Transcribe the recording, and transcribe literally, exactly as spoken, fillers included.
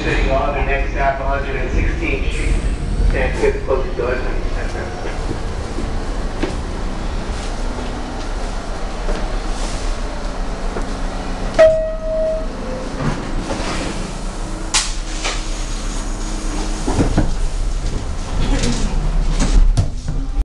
City on to next stop one hundred sixteen.